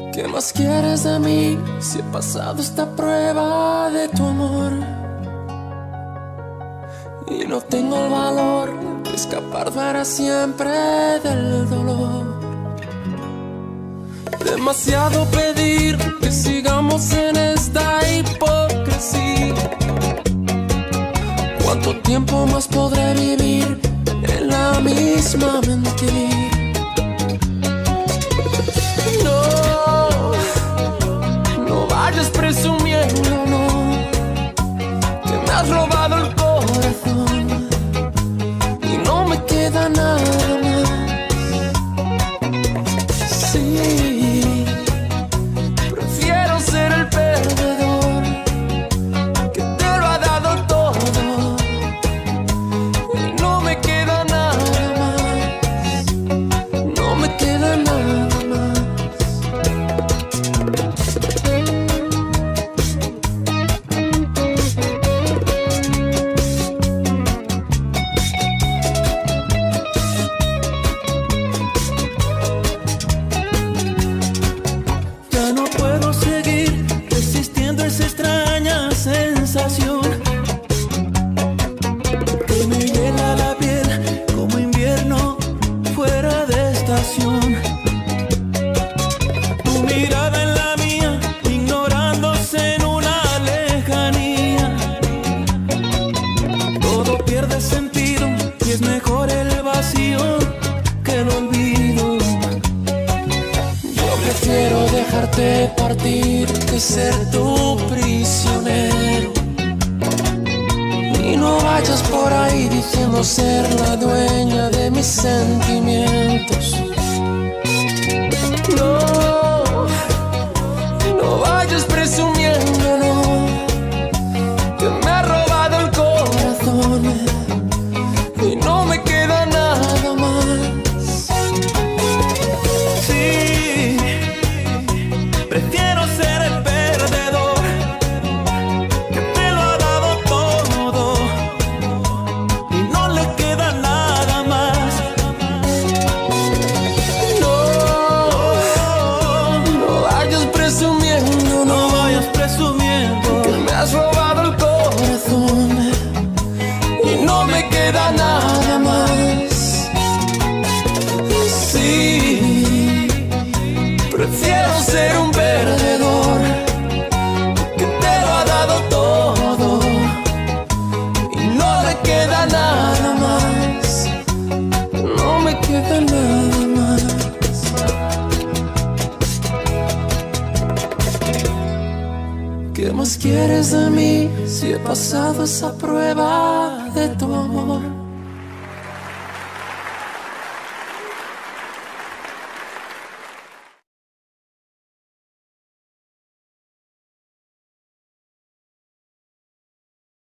¿Qué más quieres de mí si he pasado esta prueba de tu amor? Y no tengo el valor de escapar para siempre del dolor. Demasiado pedir que sigamos en esta hipocresía. ¿Cuánto tiempo más podré vivir en la misma mentira? No vayas presumiendo, no, que me has robado el corazón y no me queda nada más. Sí, prefiero ser el perdedor que te lo ha dado todo y no me queda nada más. No me queda nada más. Que me hiela la piel como invierno fuera de estación. Tu mirada en la mía, ignorándose en una lejanía. Todo pierde sentido y es mejor el vacío que el olvido. Yo prefiero dejarte partir que ser tu prisionero. Y no vayas por ahí diciendo ser la dueña de mis sentimientos. No vayas presumiendo, no, que me ha robado el corazón y no me queda nada más. Sí, prefiero ser el perdedor que te lo ha dado todo y no le queda nada más. No vayas presumiendo, No vayas presumiendo que me has robado el corazón y no me queda nada más. Sí, prefiero ser un perdedor que te lo ha dado todo y no le queda nada más. No me queda nada más. ¿Qué más quieres de mí si he pasado esa prueba de tu amor?